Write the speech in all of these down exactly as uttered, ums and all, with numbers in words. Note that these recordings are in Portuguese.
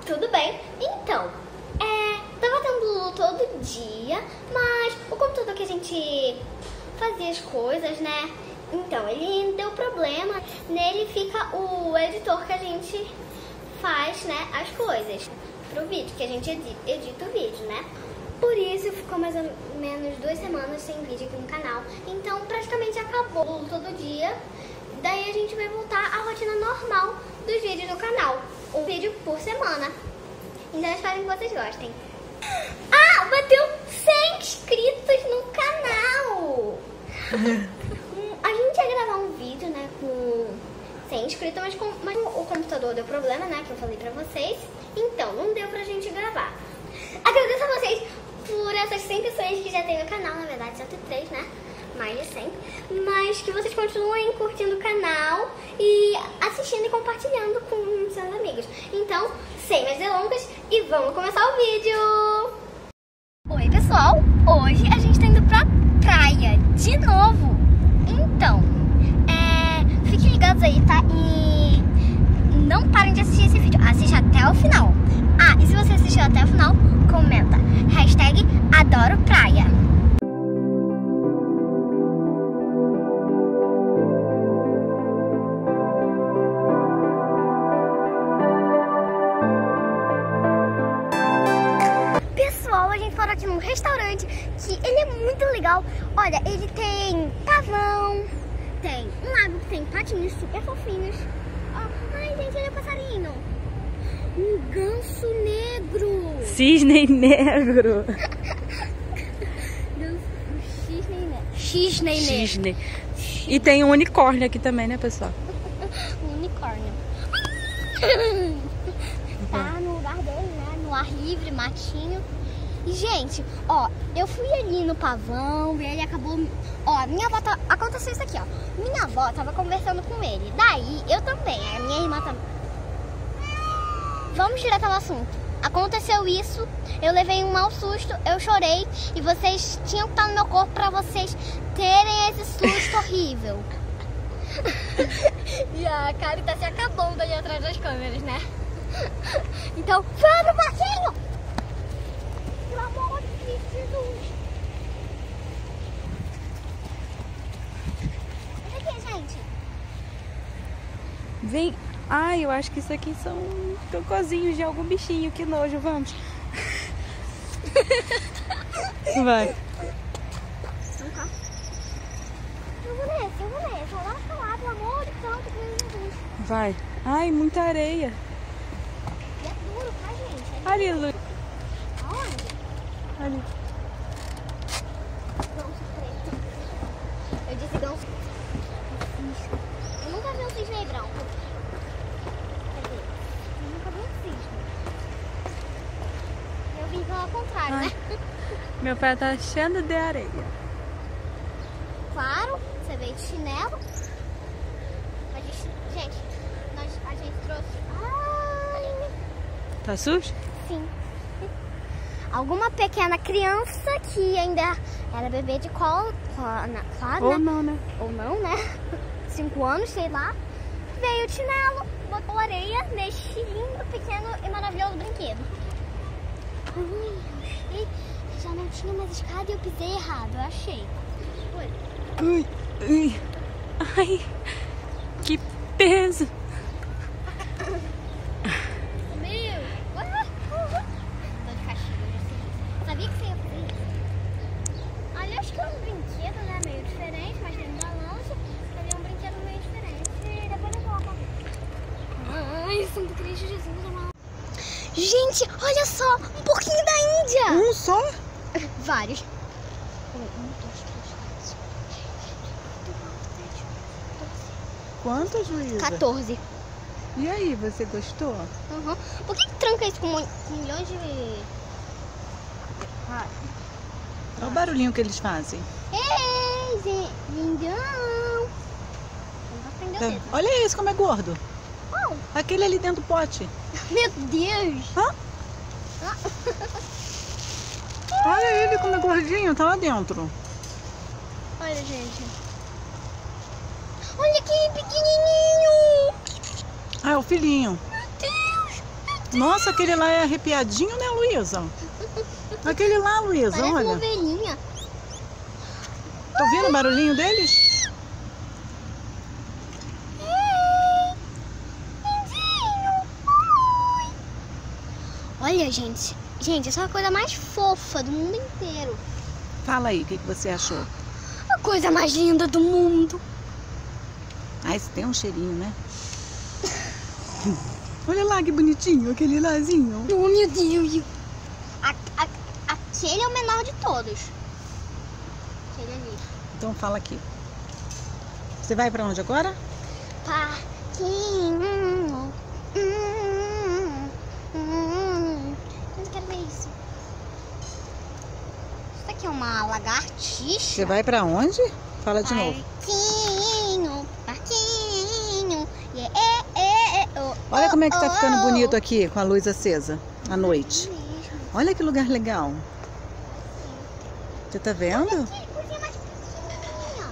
Tudo bem? Então, é, tava tendo todo dia, mas o computador que a gente fazia as coisas, né? Então, ele deu problema. Nele fica o editor que a gente faz, né, as coisas pro vídeo, que a gente edita, edita o vídeo, né? Por isso ficou mais ou menos duas semanas sem vídeo aqui no canal. Então, praticamente acabou todo dia. Daí a gente vai voltar à rotina normal dos vídeos do canal. Um vídeo por semana. Então eu espero que vocês gostem. Ah, bateu cem inscritos no canal! A gente ia gravar um vídeo, né, com cem inscritos, mas, com, mas o computador deu problema, né, que eu falei pra vocês. Então, não deu pra gente gravar. Agradeço a vocês por essas cem pessoas que já tem no canal, na verdade, cento e três, né? Mais de cem. Mas que vocês continuem curtindo o canal e assistindo e compartilhando com seus amigos. Então, sem mais delongas, e vamos começar o vídeo! Oi, pessoal! Hoje a gente tá indo pra praia de novo. Então, é, fiquem ligados aí, tá? E não parem de assistir esse vídeo. Assiste até o final. Ah, e se você assistiu até o final, comenta. Hashtag adoro praia. Pessoal, a gente parou aqui num restaurante que ele é muito legal. Olha, ele tem pavão, tem um lago que tem patinhos super fofinhos. Oh, ai, gente, olha o passarinho. Um ganso negro. Cisne negro. Cisne negro. Cisne negro. Cisne. E tem um unicórnio aqui também, né, pessoal? Um unicórnio. Tá no lugar dele, né? No ar livre, matinho. E, gente, ó, eu fui ali no pavão e ele acabou... Ó, minha avó... Tá... Aconteceu isso aqui, ó. Minha avó tava conversando com ele. Daí, eu também. A minha irmã também. Vamos direto ao assunto. Aconteceu isso, eu levei um mau susto, eu chorei e vocês tinham que estar no meu corpo pra vocês terem esse susto horrível. E a Kari tá se acabando ali atrás das câmeras, né? Então, vamos, Marquinho! Pelo amor de Jesus! Olha aqui, gente. Vem. Ai, eu acho que isso aqui são cocôzinhos de algum bichinho. Que nojo, vamos. Vai. Eu vou nesse, eu vou nesse. Só lá pra lá, pelo amor de santo, que Jesus. Vai. Ai, muita areia. E é duro, tá, gente? É Ali, Lu. Aonde? Ali. Ganso preto. Eu disse ganso. Eu nunca vi um cisne branco. Quer dizer, eu nunca vi um cisne. Eu vim pelo contrário, Ai. né? Meu pé tá cheio de areia. Claro, você veio de chinelo. A gente, gente, nós, a gente trouxe... Ai, Tá sujo? sim. Alguma pequena criança que ainda era bebê de colo, claro, Ou né? não, né? Ou não, né? Cinco anos, sei lá. Veio de chinelo, botou areia neste lindo, pequeno e maravilhoso brinquedo. Ui, eu achei que já não tinha mais escada e eu pisei errado, eu achei. Oi. Ui, ui. Ai, que peso. Meu! Tô de castigo, eu já sei. Sabia que você ia fazer isso? Olha, acho que é um brinquedo, né? Meio diferente, mas dentro da lancha. Ali é um brinquedo meio diferente. E depois eu coloco. Ai, Santo Cristo Jesus, amado. Gente, olha só! Um porquinho da Índia! Um só? Vários. Um, dois, três, quatro. Quantos, Luísa? quatorze. E aí, você gostou? Uhum. Por que, que tranca isso com, mon- com milhões de... Ai. Olha o barulhinho que eles fazem. Ei, gente, lindão! Eu vou prender o Tá. dedo. Olha esse como é gordo. Oh, Aquele ali dentro do pote. meu Deus! Hã? Olha ele como é gordinho, tá lá dentro. Olha, gente. Olha que pequenininho! Ah, é o filhinho. Meu Deus! Meu Nossa, aquele lá é arrepiadinho, né, Luísa? Aquele lá, Luísa, Parece olha. uma ovelhinha. Tá ouvindo o barulhinho deles? Olha, gente. Gente, essa é a coisa mais fofa do mundo inteiro. Fala aí, o que, que você achou? A coisa mais linda do mundo. Ah, esse tem um cheirinho, né? Olha lá que bonitinho, aquele lázinho. Oh, meu Deus. A, a, aquele é o menor de todos. Aquele ali. Então fala aqui. Você vai pra onde agora? Parquinho. Hum, hum. Eu não quero ver isso. Isso aqui é uma lagartixa. Você vai pra onde? Fala de novo. Parquinho, parquinho. Yeah, yeah, yeah, oh, Olha como é que tá oh, ficando oh. bonito aqui com a luz acesa à noite. Olha que lugar legal. Você tá vendo? Que coisinha mais pequenininha.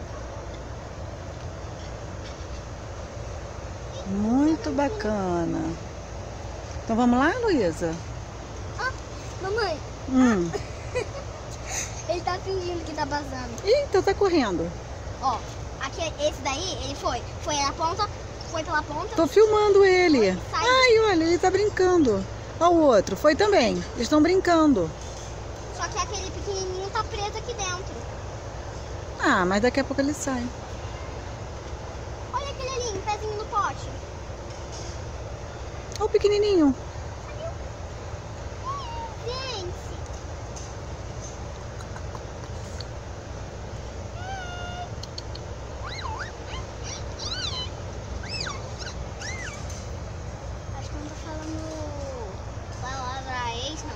Muito bacana. Então vamos lá, Luísa? Ah, mamãe, Hum. ele tá fingindo que tá passando. Eita, tá correndo. Ó, aqui, esse daí, ele foi. Foi na ponta, foi pela ponta. Tô filmando ele. Sai. Ai, olha, ele tá brincando. Olha o outro, foi também. Eles estão brincando. Só que aquele pequenininho tá preso aqui dentro. Ah, mas daqui a pouco ele sai. Olha aquele ali, um pezinho no pote. Olha o pequenininho. Gente. Acho que não tô falando palavra ex,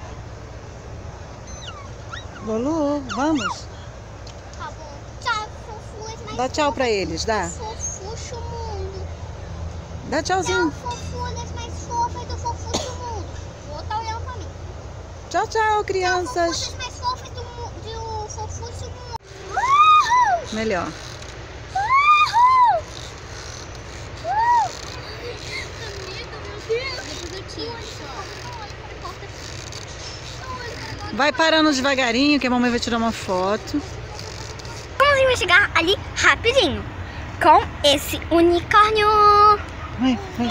não. Lulu, vamos? Tá bom. Tchau, fofuras mais Dá tchau pra eles, dá. fofucho mundo. Dá Tchau, tchauzinho. fofuras mais fofas do fofucho mundo. Vou tá olhando pra mim. Tchau, tchau, crianças. Fofuras mais fofas do, mu- do fofucho mundo. Uhul! Melhor. Uhul! Uhul! Amiga, meu Deus. Depois aqui. Vai parando devagarinho que a mamãe vai tirar uma foto. Vamos investigar ali rapidinho com esse unicórnio. Vai, vai.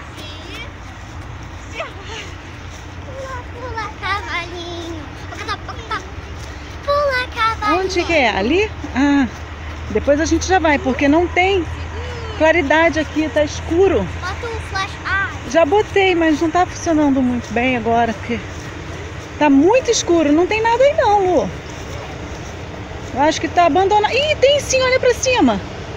Pula, pula, cavalinho. Pula, cavalinho. Onde que é? Ali? Ah, depois a gente já vai, porque não tem claridade aqui, tá escuro. Bota o flash. Ah, Já botei, mas não tá funcionando muito bem agora, porque tá muito escuro. Não tem nada aí não, Lu. Eu acho que tá abandonado. Ih, tem sim, olha pra cima.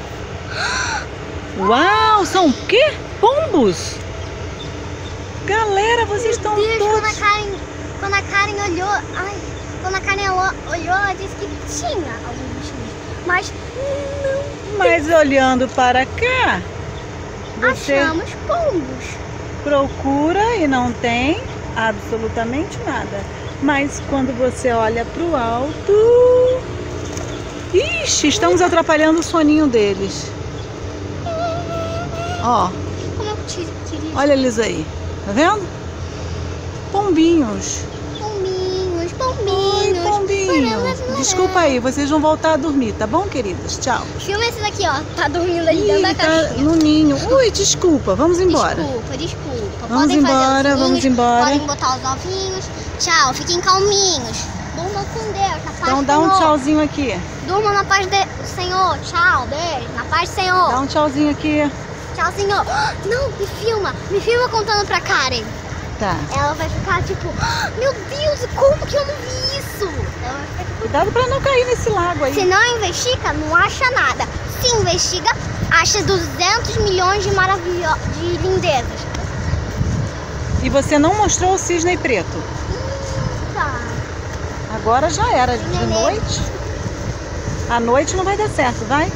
Uau, são o quê? Pombos? Galera, vocês estão Deus, quando a todos... Karen, quando a Karen olhou, ai, quando a Karen olhou, olhou, ela disse que tinha alguns bichinhos, mas não Mas olhando para cá, você achamos pombos. procura e não tem absolutamente nada. Mas quando você olha para o alto... Ixi, estamos atrapalhando o soninho deles. Ó, Como eu te queria. olha eles aí. Tá vendo? Pombinhos. Pombinhos, Oi, pombinhos. pombinho. Desculpa aí, vocês vão voltar a dormir, tá bom, queridas? Tchau. Filma esse daqui, ó. Tá dormindo ali dentro Ih, da tá caixinha. no ninho. Ui, desculpa, vamos embora. Desculpa, desculpa. Vamos Podem fazer embora, os vamos ninhos, embora. Podem botar os ovinhos. Tchau, fiquem calminhos. Durmam com Deus, na paz Então do dá um Senhor. tchauzinho aqui. Durmam na paz do Senhor. Tchau, beijo. Na paz do Senhor. Dá um tchauzinho aqui. Tchau, Senhor. Não, me filma. Me filma contando pra Karen. Tá. Ela vai ficar tipo, "Ah, meu Deus, como que eu não vi isso?" Ela vai ficar tipo, Cuidado pra não cair nesse lago aí. se não investiga, não acha nada. Se investiga, acha duzentos milhões de maravilhosas, de lindezas. E você não mostrou o cisne preto. Tá. Agora já era. De Nenê. noite. À noite não vai dar certo, vai?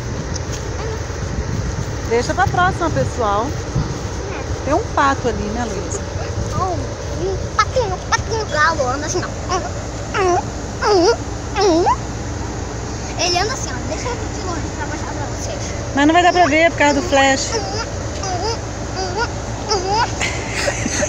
Deixa pra próxima, pessoal. Tem um pato ali, né, Luísa? Oh, um patinho, patinho galo, anda assim, ó. Ele anda assim, ó. Deixa eu vir de longe pra mostrar pra vocês. Mas não vai dar pra ver por causa do flash.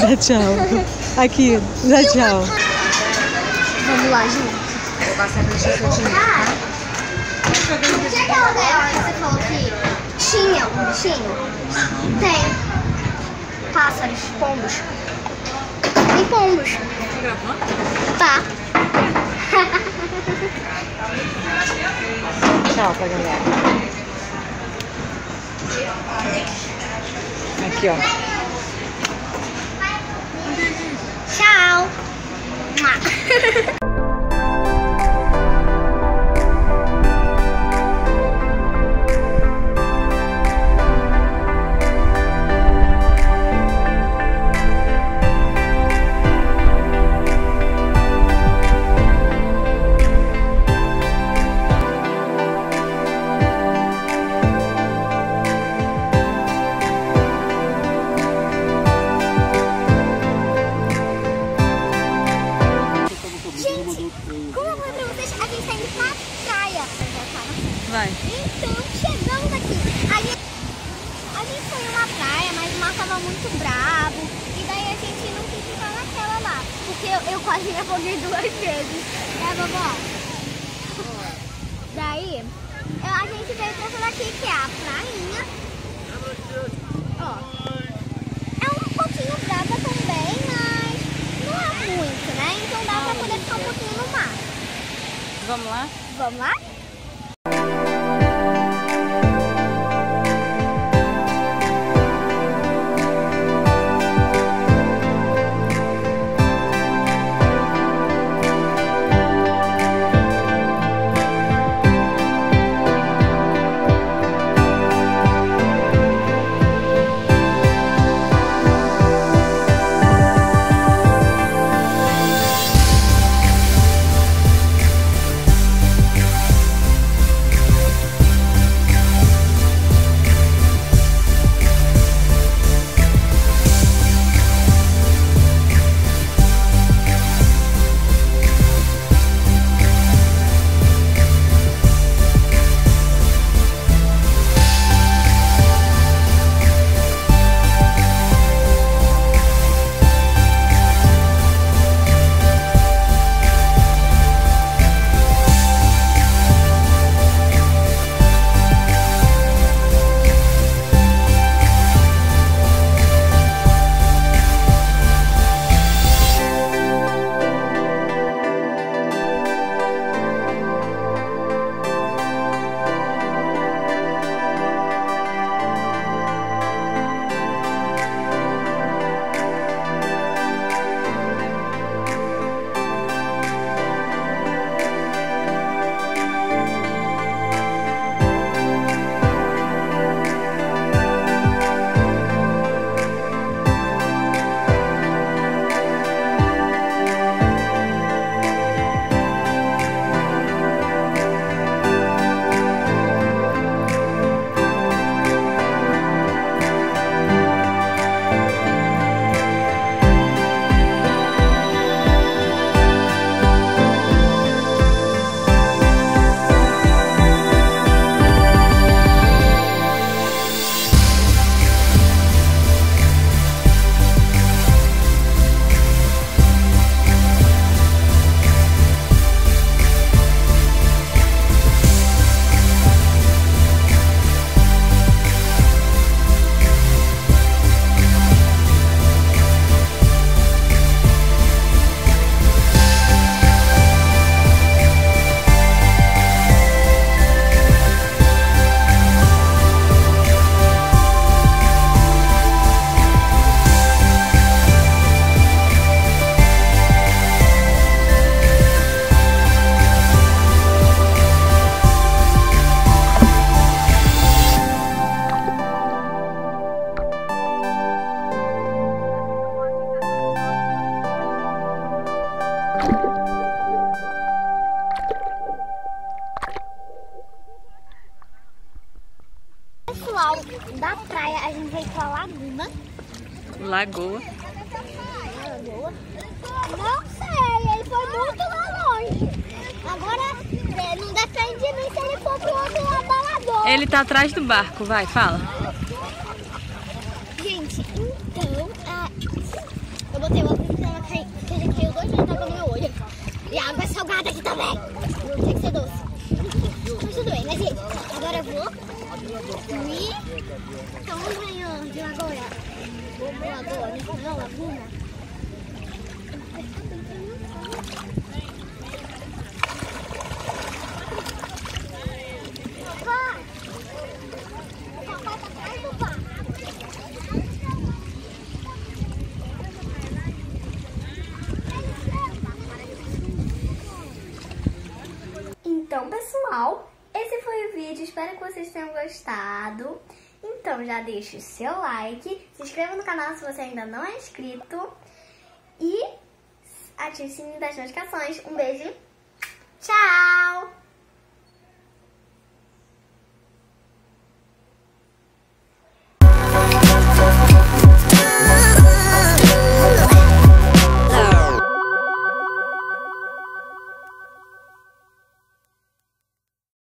Dá tchau. Aqui, dá tchau. Vamos lá, gente. Vou passar pra encher seu dinheiro, tá? Tinha aquela gaiola que você falou que tinha um bichinho? Tem. Pássaros, pombos. Tem pombos. Tá gravando? Tá. Tchau pra galera. Aqui, ó. Tchau. Mua. Vai. Então, chegamos aqui. A gente, a gente foi numa praia, mas o mar tava muito bravo. E daí a gente não quis ficar naquela lá. Porque eu, eu quase me afoguei duas vezes. É, vovó? Daí, eu, a gente veio pra essa daqui, que é a prainha. Ó. É um pouquinho brava também, mas não é muito, né? Então dá pra poder ficar um pouquinho no mar. Vamos lá? Vamos lá? Pessoal, da praia a gente veio pra Laguna. Lagoa. Lagoa? Não sei, ele foi muito lá longe. Agora não depende de mim se ele for pro outro lado da lagoa. Ele tá atrás do barco, vai, fala. Gente, então, E a água é salgada aqui também. Tem que ser doce. Mas tudo bem, mas gente, agora eu vou. E estamos ganhando de lagoa. Lagoa, não, laguna. Então, pessoal, esse foi o vídeo. Espero que vocês tenham gostado. Então, já deixa o seu like, se inscreva no canal se você ainda não é inscrito e ative o sininho das notificações. Um beijo, tchau!